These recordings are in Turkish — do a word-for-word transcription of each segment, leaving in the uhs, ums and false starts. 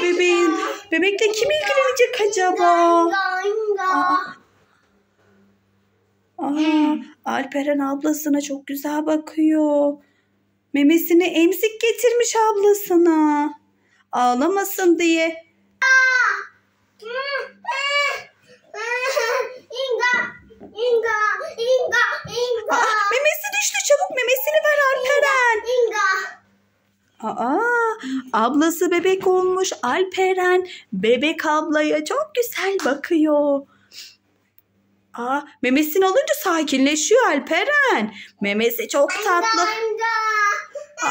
bebeğin. Bebekle kim ilgilenecek acaba? Aa, aa, Alperen ablasına çok güzel bakıyor. Memesini emzik getirmiş ablasına. Ağlamasın diye. Aa, memesi düştü, çabuk memesini ver Alperen. Aa, ablası bebek olmuş Alperen. Bebek ablaya çok güzel bakıyor. Aa, memesini alınca sakinleşiyor Alperen. Memesi çok tatlı. Aa,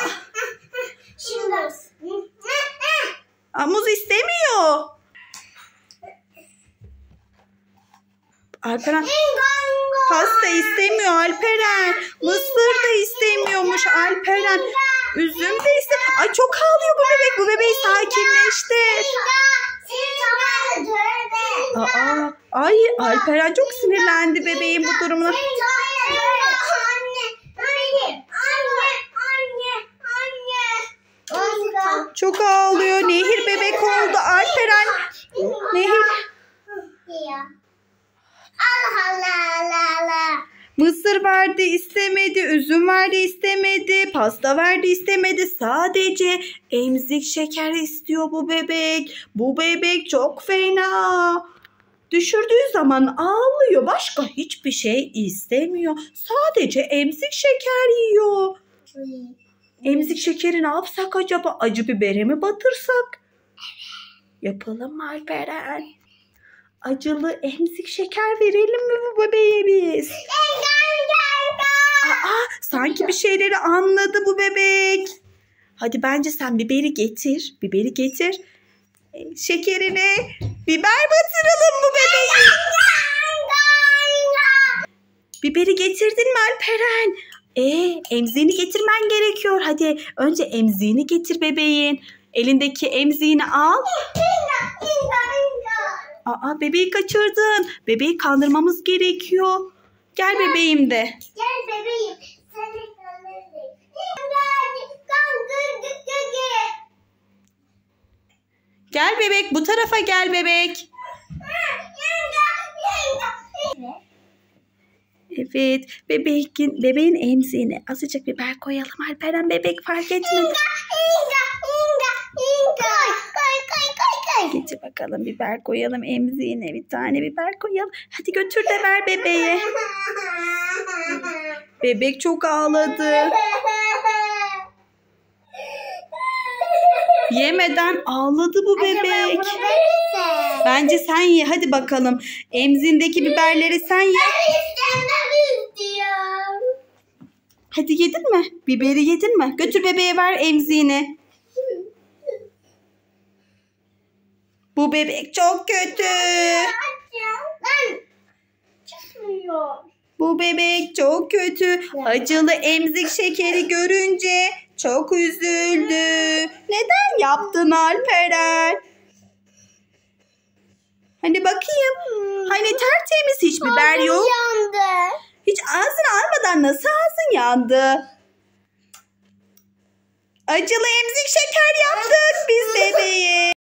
Aa, muz istemiyor. Alperen pasta istemiyor Alperen. Mısır da istemiyormuş Alperen. Üzüm de istemiyor. Ay çok ağlıyor bu bebek. Bu bebeği sakinleştir. Aa, ay Alperen çok sinirlendi bebeğin bu durumuna. Çok ağlıyor. Nehir bebek oldu Alperen. Nehir. Mısır verdi istemedi, üzüm verdi istemedi, pasta verdi istemedi. Sadece emzik şeker istiyor bu bebek. Bu bebek çok fena. Düşürdüğü zaman ağlıyor. Başka hiçbir şey istemiyor. Sadece emzik şeker yiyor. Emzik şekeri ne yapsak acaba? Acı bibere mi batırsak? Yapalım mı Alperen? Acılı emzik şeker verelim mi bu bebeğe biz? Aa, sanki bir şeyleri anladı bu bebek. Hadi bence sen biberi getir. Biberi getir. Şekerine biber batıralım bu bebeğe. Biberi getirdin mi Alperen? Ee, emziğini getirmen gerekiyor. Hadi önce emziğini getir bebeğin. Elindeki emziğini al. Aa, bebeği kaçırdın. Bebeği kandırmamız gerekiyor. Gel bebeğim de. Gel bebeğim. Seni kandırdım. Gel bebek, bu tarafa gel bebek. Evet, bebeğin, bebeğin emziğine azıcık biber koyalım Alperen, bebek fark etmedi. Getir bakalım, biber koyalım emziğine, bir tane biber koyalım. Hadi götür de ver bebeğe. Bebek çok ağladı. Yemeden ağladı bu bebek. Bence sen ye hadi bakalım. Emzindeki biberleri sen ye. Hadi yedin mi? Biberi yedin mi? Götür bebeğe ver emziğini. Bu bebek çok kötü. Bu bebek çok kötü. Acılı emzik şekeri görünce çok üzüldü. Neden yaptın Alperen? Hani bakayım. Hani tertemiz, hiç biber yok. Hiç ağzını almadan nasıl ağzın yandı? Acılı emzik şeker yaptık biz bebeğe.